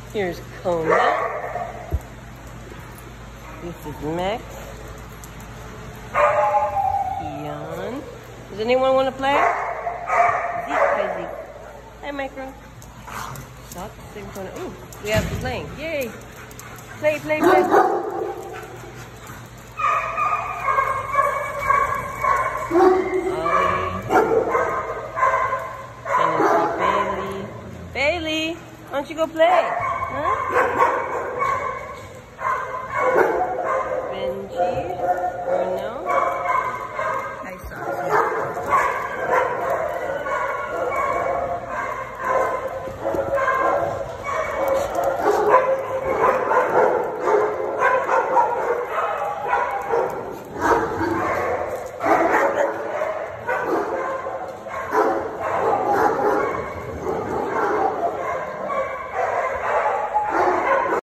Here's Kona. This is Max. Keon. Does anyone want to play? Zeke, hi Zeke. Hi Micro. Stop. Ooh, we have to playing. Yay! Play, play, play. Bailey, why don't you go play? Huh? Benji.